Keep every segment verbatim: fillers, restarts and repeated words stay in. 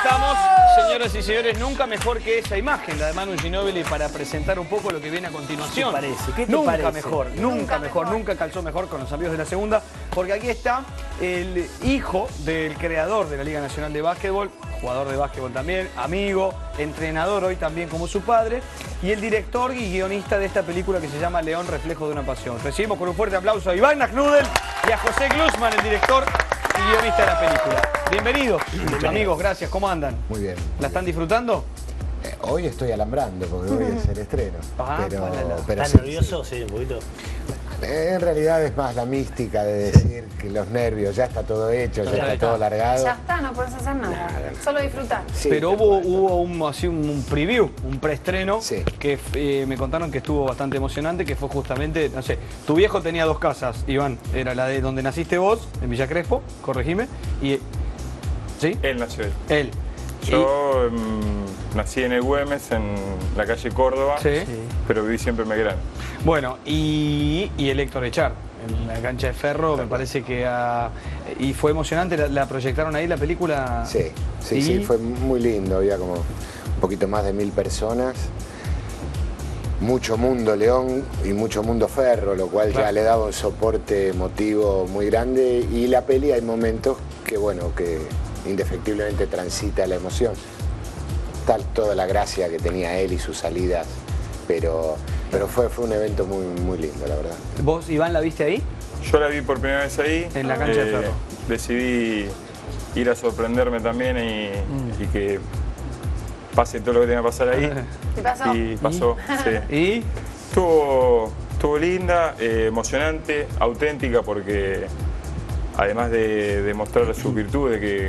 estamos, señoras y señores, nunca mejor que esa imagen, la de Manu Ginóbili, para presentar un poco lo que viene a continuación. ¿Qué te parece? ¿Qué te nunca parece? mejor, nunca, nunca mejor, mejor, nunca calzó mejor con los amigos de la segunda, porque aquí está el hijo del creador de la Liga Nacional de Básquetbol, jugador de básquetbol también, amigo, entrenador hoy también como su padre, y el director y guionista de esta película que se llama León, reflejo de una pasión. Recibimos con un fuerte aplauso a Iván Knudel y a José Glusman, el director y guionista de la película. Bienvenidos, amigos, gracias. ¿Cómo andan? Muy bien. ¿La están disfrutando? Eh, hoy estoy alambrando porque hoy es el estreno. Ah, pero, bueno, pero ¿Estás sí, nervioso? Sí. sí, un poquito. Eh, En realidad es más la mística de decir que los nervios, ya está todo hecho, ya está todo largado. Ya está, no puedes hacer nada. Solo disfrutar. Sí, pero tal hubo, cual. hubo un, así un, un preview, un preestreno, Sí. que eh, me contaron que estuvo bastante emocionante, que fue justamente, no sé, tu viejo tenía dos casas, Iván, era la de donde naciste vos, en Villa Crespo, corregime, y... ¿Sí? Él nació ahí. Él. Yo mm, nací en el Güemes, en la calle Córdoba, Sí. pero viví siempre en Belgrano. Bueno, y, y el Héctor Echar, en la cancha de Ferro, me parece que... ah, y fue emocionante, la, la proyectaron ahí la película. Sí, sí, ¿Y? sí, fue muy lindo, había como un poquito más de mil personas. Mucho mundo León y mucho mundo Ferro, lo cual Claro. ya le daba un soporte emotivo muy grande. Y la peli hay momentos que, bueno, que indefectiblemente transita la emoción. Tal toda la gracia que tenía él y sus salidas, pero, pero fue, fue un evento muy, muy lindo, la verdad. ¿Vos, Iván, la viste ahí? Yo la vi por primera vez ahí. En la cancha de Ferro. Decidí ir a sorprenderme también y, Mm. y que pase todo lo que tenga que pasar ahí. ¿Qué pasó? Y pasó, sí. ¿Y? Estuvo, estuvo linda, eh, emocionante, auténtica, porque además de, de mostrar sus virtudes, que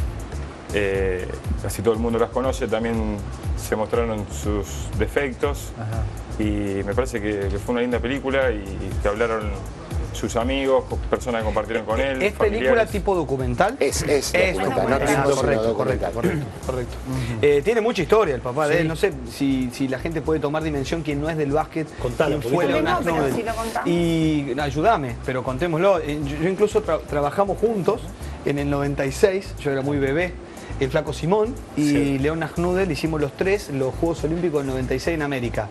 eh, casi todo el mundo las conoce, también se mostraron sus defectos. Ajá. Y me parece que, que fue una linda película y que hablaron sus amigos, personas que compartieron con él. ¿Es película familiares. tipo documental? Es, es, Es documental, documental. no tipo, Ah, sino correcto, documental. correcto, correcto, correcto. Eh, tiene mucha historia el papá de Sí. él. No sé si, si la gente puede tomar dimensión quien no es del básquet. Contalo, quién fue porque- Leonardo No, pero Knudel. si lo contamos. Y no, ayúdame, pero contémoslo. Eh, Yo, yo incluso tra- trabajamos juntos en el noventa y seis, yo era muy bebé. El Flaco Simón y Sí. León Knudel hicimos los tres los Juegos Olímpicos del noventa y seis en América.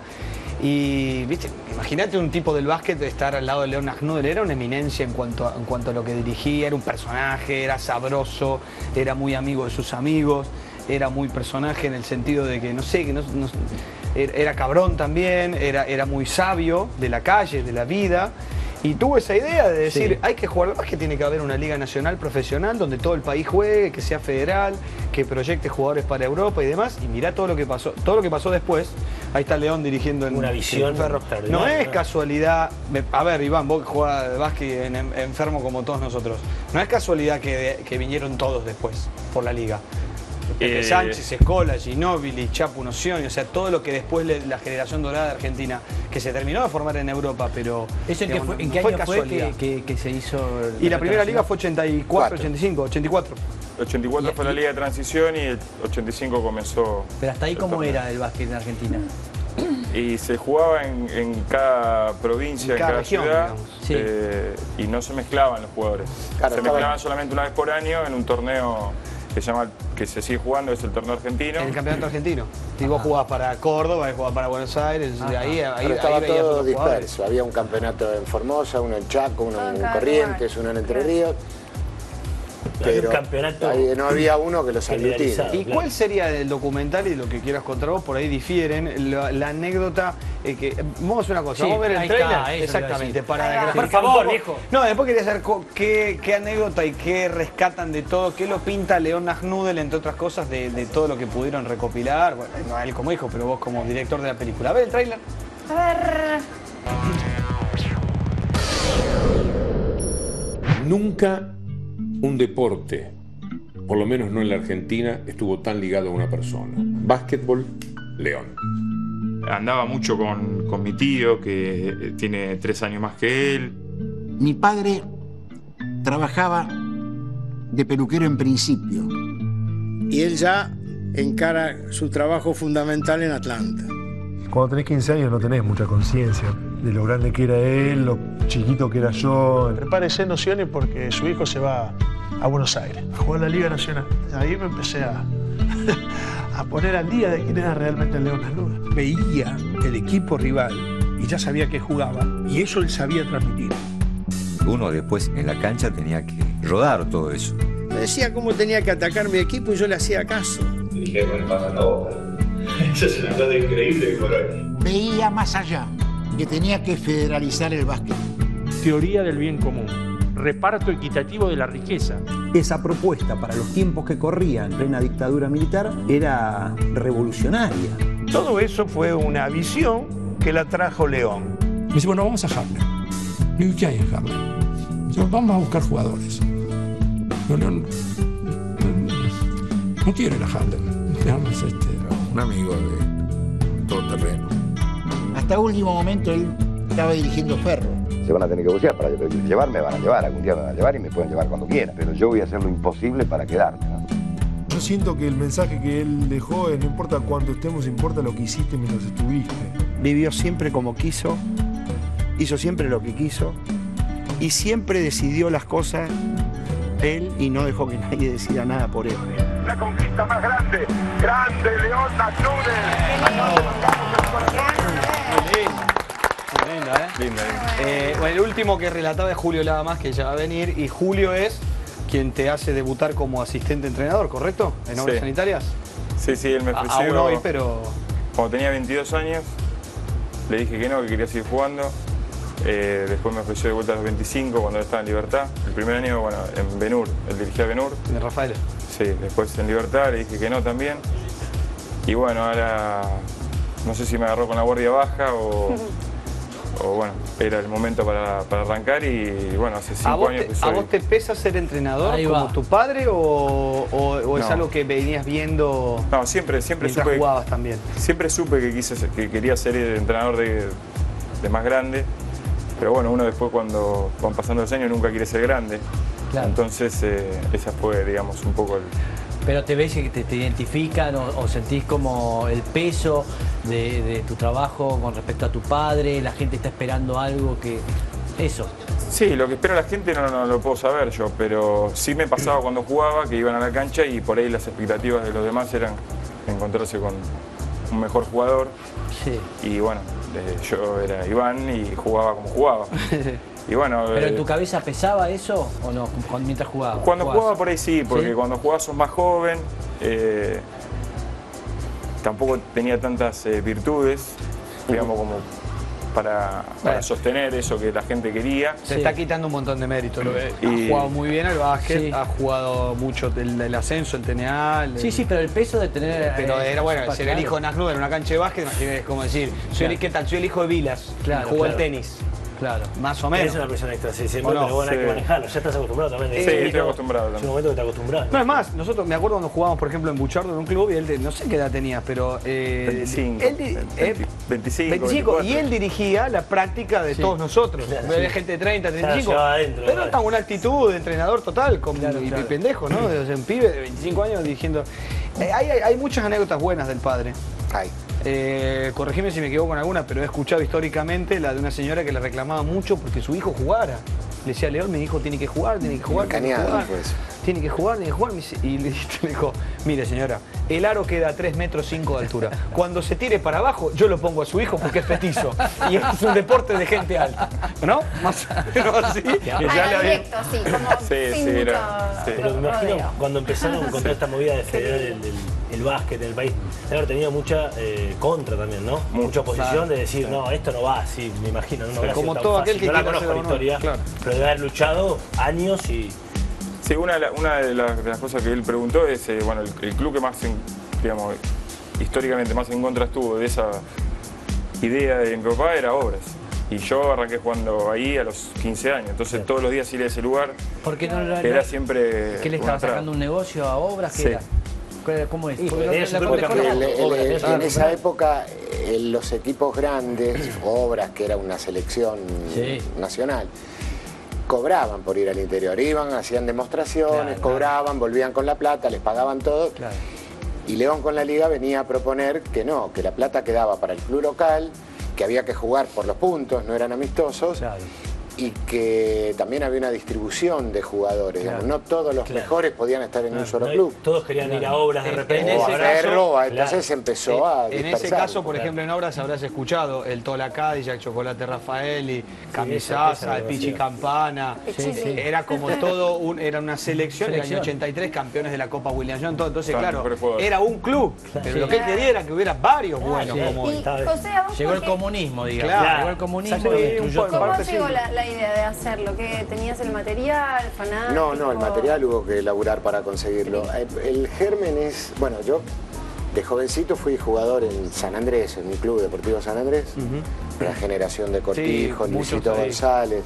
Y, viste, imagínate un tipo del básquet de estar al lado de León Knudel, era una eminencia en cuanto, a, en cuanto a lo que dirigía, era un personaje, era sabroso, era muy amigo de sus amigos, era muy personaje en el sentido de que, no sé, que no, no- era, era cabrón también, era, era muy sabio de la calle, de la vida. Y tuvo esa idea de decir, Sí. hay que jugar al básquet, tiene que haber una liga nacional profesional donde todo el país juegue, que sea federal, que proyecte jugadores para Europa y demás. Y mirá todo lo que pasó, todo lo que pasó después. Ahí está León dirigiendo en Una visión en Ferro. extraordinaria, No es ¿no? casualidad, me- a ver, Iván, vos que jugás de básquet en, en- enfermo como todos nosotros, no es casualidad que, que vinieron todos después por la liga. Pepe Eh, Sánchez, Escola, Ginóbili, Chapu Nocioni, o sea, todo lo que después le- la generación dorada de Argentina, que se terminó de formar en Europa, pero... ¿Eso en, qué, digamos, fue, en no qué fue año fue casualidad. que, que- que se hizo? Y la primera liga restauración? fue ochenta y cuatro, ochenta y cinco, ochenta y cuatro. ochenta y cuatro Y- fue la liga de transición y el ochenta y cinco comenzó. Pero hasta ahí, el ¿cómo torneo. era el básquet en Argentina? Y se jugaba en, en cada provincia, En en cada cada, región, ciudad, digamos. Sí. eh, y no se mezclaban los jugadores. Claro, se estaba- mezclaban solamente una vez por año en un torneo que se llama, que se sigue jugando, es el torneo argentino. En el campeonato argentino. Y vos jugabas para Córdoba, y jugabas para Buenos Aires, de ahí, ahí, Pero ahí estaba veías todo otros jugadores. disperso. Había un campeonato en Formosa, uno en Chaco, uno Todo en en cada Corrientes, lugar. uno en Entre Ríos. Había un campeonato ahí no había uno que los generalizado. aglutina. ¿Y Claro. cuál sería el documental y lo que quieras contar vos? Por ahí difieren. La, la anécdota eh, que. Vamos a hacer una cosa, Sí, vamos a ver el ahí trailer. está, eso iba a Exactamente. decir. Para Ahí va. graficar Por favor, un poco. viejo. No, después quería saber co- qué, qué anécdota y qué rescatan de todo, qué lo pinta León Knudel, entre otras cosas, de, de todo lo que pudieron recopilar. Bueno, no él como hijo, pero vos como director de la película. A ver el tráiler. A ver. Nunca un deporte, por lo menos no en la Argentina, estuvo tan ligado a una persona. Básquetbol, León. Andaba mucho con, con mi tío, que eh, tiene tres años más que él. Mi padre trabajaba de peluquero en principio. Y él ya encara su trabajo fundamental en Atlanta. Cuando tenés quince años no tenés mucha conciencia de lo grande que era él, lo chiquito que era yo. Prepárese nociones porque su hijo se va a Buenos Aires a jugar la Liga Nacional. Ahí me empecé a, a poner al día de quién era realmente el León Asnuda. Veía el equipo rival y ya sabía que jugaba, y eso él sabía transmitir. Uno después en la cancha tenía que rodar todo eso. Me decía cómo tenía que atacar mi equipo y yo le hacía caso. Dije, bueno, pasa todo. Eso es una cosa increíble por hoy. Veía más allá, que tenía que federalizar el básquet. Teoría del bien común, reparto equitativo de la riqueza. Esa propuesta para los tiempos que corrían en plena dictadura militar era revolucionaria. Todo eso fue una visión que la trajo León. Me dice, bueno, vamos a Harlem. Le digo, ¿qué hay en Harlem? Digo, vamos a buscar jugadores. No, no, no, no quiero ir a Harlem. Digamos, este, un amigo de todo terreno. Hasta último momento él estaba dirigiendo Ferro. Se van a tener que negociar para llevarme, van a llevar, algún día me van a llevar y me pueden llevar cuando quieran, pero yo voy a hacer lo imposible para quedarme, ¿no? Yo siento que el mensaje que él dejó es: no importa cuánto estemos, importa lo que hiciste mientras estuviste. Vivió siempre como quiso, hizo siempre lo que quiso y siempre decidió las cosas él y no dejó que nadie decida nada por él. La conquista más grande, grande León Linda, ¿eh? Linda, linda. Eh, bueno, el último que relataba es Julio Lava Más, que ya va a venir, y Julio es quien te hace debutar como asistente entrenador, ¿correcto? En Obras Sí. Sanitarias. Sí, sí, él me ofreció. Aún hoy, pero... Cuando tenía veintidós años, le dije que no, que quería seguir jugando. Eh, después me ofreció de vuelta a los veinticinco, cuando él estaba en Libertad. El primer año, bueno, en Benur, él dirigía Benur. De Rafael. Sí, después en Libertad le dije que no también. Y bueno, ahora no sé si me agarró con la guardia baja o... o bueno, era el momento para, para arrancar y bueno, hace cinco años te, que soy... ¿A vos te pesa ser entrenador Ahí como va. tu padre o, o, o es No. algo que venías viendo No, siempre, siempre mientras supe, jugabas también? Siempre supe que, quise, ser- que quería ser el entrenador de, de más grande, pero bueno, uno después cuando van pasando los años nunca quiere ser grande. Claro. Entonces eh, esa fue, digamos, un poco el... Pero te ves que te, te identifican o, o sentís como el peso de, de tu trabajo con respecto a tu padre, la gente está esperando algo que... Eso. Sí, lo que espera la gente no, no lo puedo saber yo, pero sí me pasaba cuando jugaba que iban a la cancha y por ahí las expectativas de los demás eran encontrarse con un mejor jugador. Sí. Y bueno, eh, yo era Iván y jugaba como jugaba. Y bueno, ¿Pero en eh, tu cabeza pesaba eso o no cuando- mientras jugabas? cuando ¿Jugabas? jugaba por ahí sí, porque ¿Sí? cuando jugabas sos más joven, eh, tampoco tenía tantas eh, virtudes, digamos, como para, para Bueno. sostener eso que la gente quería. Se está quitando un montón de mérito. Lo que- Y- Ha jugado muy bien al básquet, Sí. ha jugado mucho del, el ascenso, el T N A. el- Sí, sí, pero el peso de tener... Pero eh, era bueno, claro. ser el hijo de Nasnuda en una cancha de básquet, imagínate, es como decir, soy el, Claro. ¿qué tal? Soy el hijo de Vilas, Claro, jugó claro. al tenis. Claro. Más o menos. Es una presión extra, sí, siempre, ¿O no? pero bueno, hay Sí. que manejarlo. Ya estás acostumbrado también. Sí, de estoy chico. acostumbrado Es un también. momento que te acostumbras. No, es más, nosotros, me acuerdo cuando jugábamos, por ejemplo, en Buchardo, en un club, y él, de- no sé qué edad tenía, pero... Eh, veinticinco, él di- eh, veinticinco, veinticinco, y veinticuatro. él dirigía la práctica de Sí. todos nosotros. Claro, de sí. gente de treinta, treinta y Claro, cinco. llevaba adentro, pero claro. está una actitud de entrenador total, como, Claro, y, claro. y pendejo, ¿no? De, o sea, un pibe de veinticinco años dirigiendo... Eh, hay, hay, hay muchas anécdotas buenas del padre. Ay. Eh, corregime si me equivoco en alguna, pero he escuchado históricamente la de una señora que le reclamaba mucho porque su hijo jugara. Le decía, León, mi hijo tiene que jugar, tiene que jugar, tiene que Cañada jugar. fue eso. Tiene que jugar, tiene que jugar. Me dice- Y le le dijo, mire señora, el aro queda a tres metros cinco de altura. Cuando se tire para abajo, yo lo pongo a su hijo porque es petizo. Y es un deporte de gente alta. ¿no? Más o menos así. Que ya le Ah, había- directo, sí, como Sí, sin sí, mucho era- sí. Pero me imagino rodeo. cuando empezaron con toda esta movida de federar el, el, el básquet en el país, debe haber tenido mucha eh, contra también, ¿no? Mucha oposición Claro, de decir, claro. no, esto no va así, me imagino, no, no habrá Como sido tan todo fácil. aquel que no la quiera conozco la hacer honor, historia, claro. pero debe haber luchado años y... Sí, una de, la- una de las, de las cosas que él preguntó es, eh, bueno, el, el club que más, en- digamos, históricamente más en contra estuvo de esa idea de mi papá era Obras. Y yo arranqué jugando ahí a los quince años, entonces todos los días ir a ese lugar Porque no, no- era siempre ¿Qué le una estaba traba. sacando un negocio a obras? ¿Qué Sí. era? ¿Cuál era? ¿Cómo es? Sí, Porque porque no- es la- un la- club la- campeón. El- el- Obras, el- eso, en ah, esa época, eh, los equipos grandes, Obras, que era una selección Sí. nacional, cobraban por ir al interior. Iban, hacían demostraciones, Claro, cobraban, volvían con la plata, les pagaban todo. Claro. Y León con la liga venía a proponer que no, que la plata quedaba para el club local, que había que jugar por los puntos, no eran amistosos. Claro. y que también había una distribución de jugadores. Claro. No todos los Claro. mejores podían estar en Claro, un solo no, club. todos querían ir a obras de En- repente. en O ese a caso- verlo, a- Claro. entonces empezó a En ese dispersar. caso, por ejemplo, en obras habrás escuchado el Tola Cadillac, Chocolate Rafaeli, esa- Camisaza, esa el la Pichi conocía. Campana. Sí, sí. Era como todo, un, era una selección, en el Selección. año ochenta y tres, campeones de la Copa William Johnson, todo. Entonces, Claro, claro, mejores jugadores. era un club. Pero Sí. lo que él quería era que hubiera varios buenos. sí. Como Y Estaba- José, ¿a vos Llegó por el qué- comunismo, digamos. Claro. Llegó el comunismo Sí, y un destruyó poco. todo. ¿Cómo parte llegó sí. la, la idea de hacerlo? ¿Que tenías el material, fanático? No, no, el material hubo que elaborar para conseguirlo. El, el germen es, bueno, yo de jovencito fui jugador en San Andrés, en mi club Deportivo San Andrés, la generación de Cortijo, Sí, muchos Luisito ahí. González.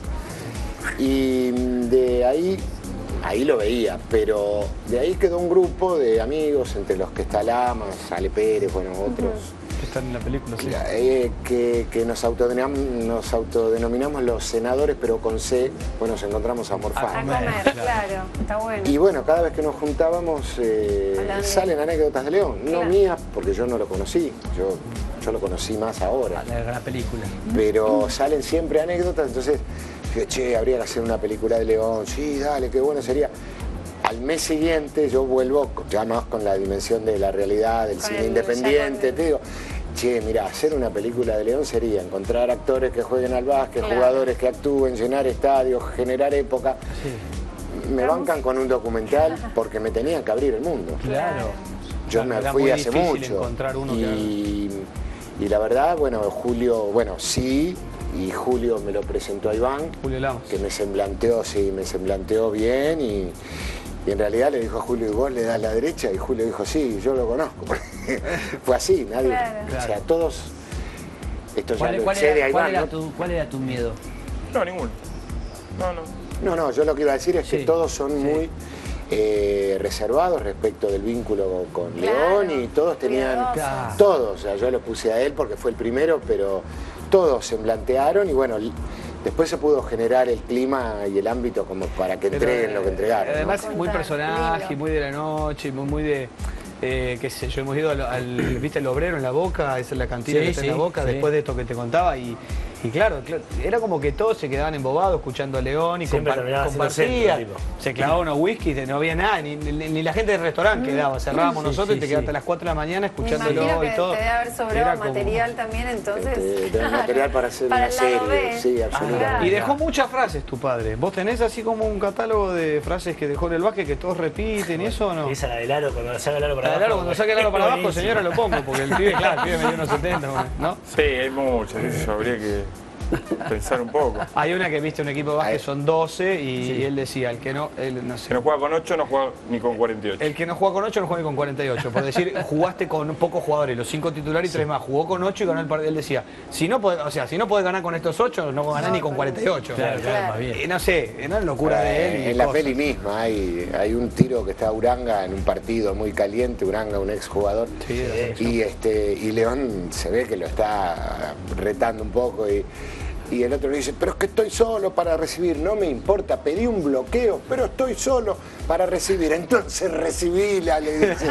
Y de ahí, ahí lo veía, pero de ahí quedó un grupo de amigos, entre los que está Lamas, Ale Pérez, bueno, otros. Que están en la película, sí. Eh, que, que nos, autodenominamos, nos autodenominamos los senadores, pero con C, bueno, nos encontramos a A morfar. comer, claro. Está bueno. Y bueno, cada vez que nos juntábamos eh, Hablan de- salen anécdotas de León, no Claro. mías, porque yo no lo conocí, yo, yo lo conocí más ahora, La, la película. pero salen siempre anécdotas, entonces dije, che, habría que hacer una película de León, sí, dale, qué bueno sería. Al mes siguiente yo vuelvo, ya más con la dimensión de la realidad, del Con cine el- independiente, ya con- te digo, che, mira, hacer una película de León sería encontrar actores que jueguen al básquet, Claro. jugadores que actúen, llenar estadios, generar época. Me bancan con un documental porque me tenían que abrir el mundo. Claro. Yo Claro, me era fui muy hace difícil mucho. encontrar uno que y, y la verdad, bueno, Julio, bueno, sí, y Julio me lo presentó a Iván, Julio Lamas. que me semblanteó, sí, me semblanteó bien y, y en realidad le dijo a Julio, ¿y vos le das la derecha? Y Julio dijo, sí, yo lo conozco. Fue así, nadie, Claro. o sea, todos, esto ya ¿Cuál, lo cuál excede era, a cuál Iván, era ¿no? tu, ¿Cuál era tu miedo? No, ninguno. No, no. No, no, yo lo que iba a decir es que Sí, todos son muy eh, reservados respecto del vínculo con, con Claro, León y todos tenían, cuidadosos. Claro. todos, o sea, yo lo puse a él porque fue el primero, pero todos se plantearon y bueno, l- después se pudo generar el clima y el ámbito como para que Pero, entreguen lo que entregaron. ¿no? Además, muy Contar, personaje, lindo. muy de la noche, muy, muy de. Eh, qué sé yo, hemos ido al, al- ¿viste el obrero en la Boca? Esa es la cantina Sí, que está en la sí, Boca, sí. después de esto que te contaba. Y, y claro, claro, era como que todos se quedaban embobados escuchando a León y Siempre compar- terminaba siendo compartían. centro, tipo. Se clavaban unos whiskies, no había nada, ni, ni- ni la gente del restaurante quedaba. Cerrábamos Sí, nosotros sí, y te sí. quedaste a las cuatro de la mañana Me escuchándolo imagino que y todo. te debe haber Era sobrado como- material también, entonces. Este, tenés material para hacer Para una el lado serie, B. sí, absolutamente. Y dejó muchas frases tu padre. ¿Vos tenés así como un catálogo de frases que dejó en el básquet que todos repiten y eso o no? Esa la del aro, cuando saca el aro para La abajo. del aro, cuando saque el aro para abajo, Buenísimo. señora, lo pongo, porque el pibe, claro, el pibe me dio unos setenta, ¿no? Sí, hay muchas, eso habría que pensar un poco. Hay una que viste un equipo de básquet, son doce, y, y él decía, el que no, él, no sé, Si no juega con ocho, no juega ni con cuarenta y ocho. el que no juega con ocho no juega ni con cuarenta y ocho. Por decir, jugaste con pocos jugadores, los cinco titulares y tres más. Jugó con ocho y ganó el partido. Él decía, si no podés, o sea, si no podés ganar con estos ocho, no ganás ni con cuarenta y ocho. Claro, claro, más bien. Eh, no sé, era una locura de él. y Eh, en la cosas. peli misma hay, hay un tiro que está Uranga en un partido muy caliente, Uranga, un ex jugador, Sí, de la selección. y, este, y León se ve que lo está retando un poco y, y el otro le dice, pero es que estoy solo para recibir, no me importa, pedí un bloqueo, pero estoy solo para recibir, entonces recibíla, le dice.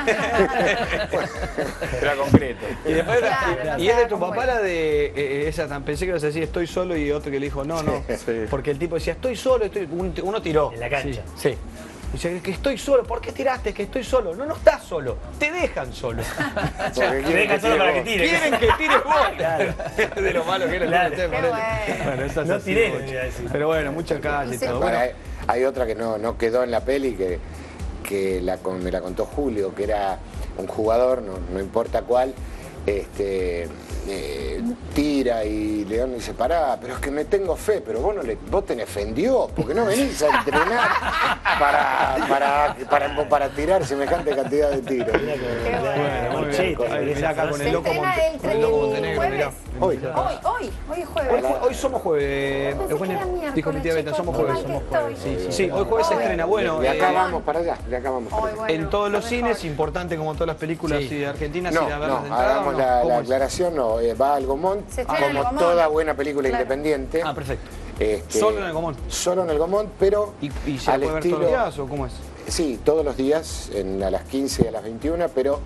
Era concreto. Y, después era- Claro, y no es de sabe tu cómo papá es. la de eh, esa tan pensé que ibas a decir estoy solo y otro que le dijo no, no. Sí. Porque el tipo decía estoy solo, estoy, un- uno tiró. En la cancha. Sí. sí. Dice que estoy solo, ¿por qué tiraste? Que estoy solo. No, no estás solo, te dejan solo. Porque Te dejan solo para que tire. Quieren que tires vos. De lo malo que era el Claro. T N T, Qué ponele. bueno. Bueno, esa es No así, tiré, mucho. le iba a decir. Pero bueno, mucha calle y Sí. todo. Bueno, Bueno, hay, hay otra que no, no quedó en la peli, que, que la, con- me la contó Julio, que era un jugador, no, no importa cuál, este, eh, tira y León dice, pará, pero es que me tengo fe, pero vos, no le, vos tenés fe en Dios, porque no venís a entrenar para, para, para, para tirar semejante cantidad de tiros. Mira como- Qué Bueno, bueno. muy Marchete, bien. Ahí, esa mirá acá con frase. el loco, Se estrena Monte- el con el loco tren Montenegro, mirá. Hoy. Hoy, hoy, hoy es Hoy, jueves. ju- hoy somos jueves. Pensé que era miércoles, Dijo mi tía Beta, chicos, somos qué jueves. mal Somos que jueves. estoy. Sí, sí, hoy jueves se Hoy. estrena. Bueno, de acá eh, vamos para allá, de acá vamos para Hoy, allá. bueno, en todos los está cines, mejor. importante como todas las películas Sí. así de Argentina, No, ir a verlas no, de entrada. hagamos ¿o no? la, ¿Cómo la es? aclaración, no, eh, va al Gomón, Se estrena en el como Gomón. toda buena película Claro. independiente. Ah, perfecto. este, Solo en el Gomón. Solo en el Gomón, pero ¿Y, y se la al puede ver estilo... todos los días o cómo es? Sí, todos los días, en, a las quince y a las veintiuna, pero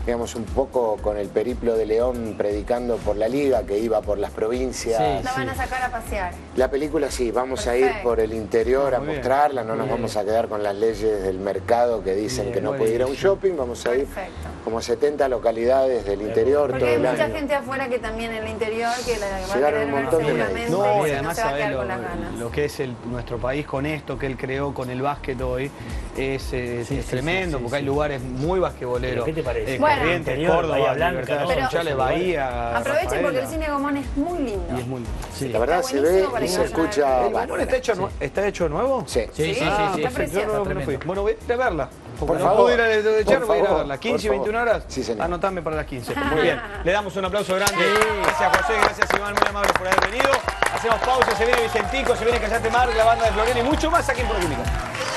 digamos, un poco con el periplo de León predicando por la liga, que iba por las provincias. Sí, la van a sacar a pasear. La película sí, vamos Perfecto. a ir por el interior Ah, a muy bien. mostrarla, no Muy nos bien. vamos a quedar con las leyes del mercado que dicen Bien, que no muy puede ir a un bien. shopping, vamos a ir Perfecto. como setenta localidades del interior Porque todo hay el mucha año. gente afuera que también en el interior que la va a Llegaron querer un ver montón de seguramente médicos. No, y y no además se va a sabés quedar lo, con las ganas. lo que es el, nuestro país con esto que él creó con el básquet hoy es, eh, Sí, es sí, tremendo sí, sí, porque hay sí. lugares muy basquetboleros. ¿Pero qué te parece? Eh, Bueno. Corrientes, Interior, Córdoba, Bahía Blanca, Libertad ¿no? Funchales, Esos Bahía, Aprovechen porque el Rafaela. cine Gomón es muy lindo. Y es muy Sí. La verdad Está se ve buenísimo para y que se vayan a ver. escucha ¿El Gomón bárbaro. está hecho, nue- está hecho nuevo? Sí. Sí, sí, sí, Ah, sí. está perfecto, yo no, precioso. no fui. Bueno, voy a verla. Porque Por no favor, puedo ir a de por echar, voy a ir a favor, verla. quince y por veintiuna favor. horas. Sí, señor. Anotame para las quince. Muy bien. Le damos un aplauso grande. Gracias, José. Gracias, Iván. Muy amable por haber venido. Hacemos pausa. Se viene Vicentico, se viene Callate Mar, la banda de Florian y mucho más aquí en Pro Química.